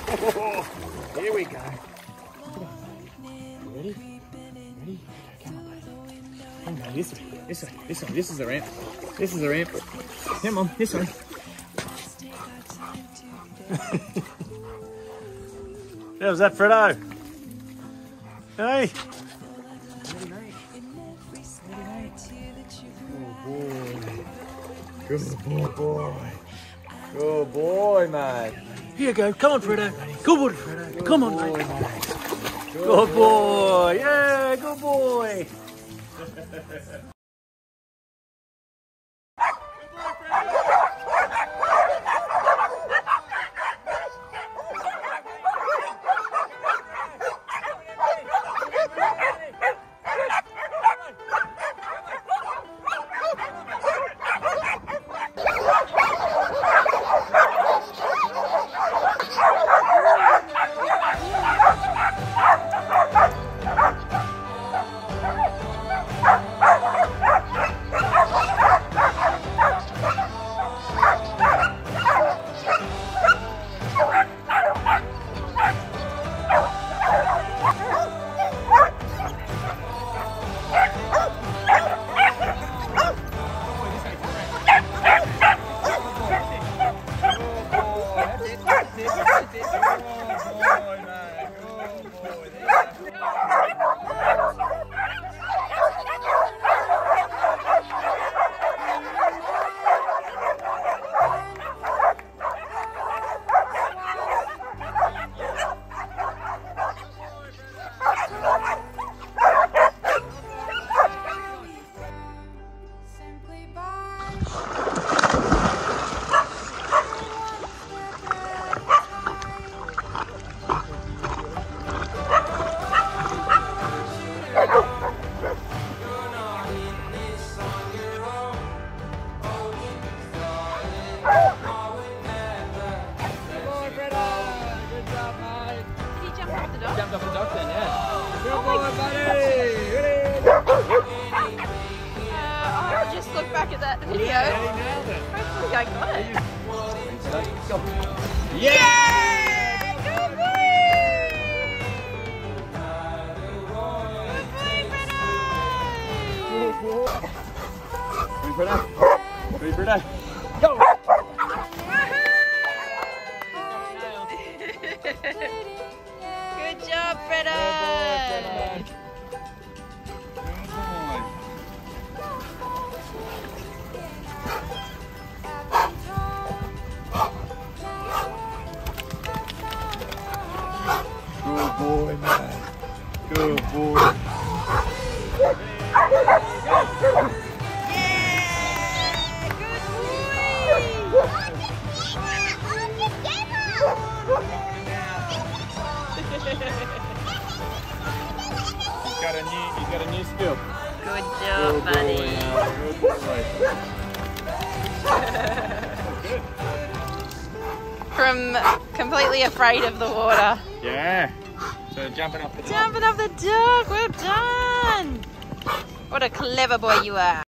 Here we go. Ready? Ready? Come on, buddy. Come on, this way. This way. This way. This is the ramp. This is the ramp. Come on, this way. How's that, Freddo? Hey. Good boy. Good boy, mate. Here you go. Come on, Freddo. Good boy, Freddo. Come on, mate. Good boy. Yeah, good boy. Jumped off the dock then, yeah. Good boy, buddy! I'll just look back at that video. Yeah, he nailed it. Hopefully I got it. Yeah! Good boy! Good boy, Freddo! Ready, Freddo? Go! Good job, Freddo! Good boy, man. Good boy. He's got a new skill. Good job, buddy. Good boy. From completely afraid of the water. Yeah. So jumping off the dock. Jumping off the dock, well done! What a clever boy you are.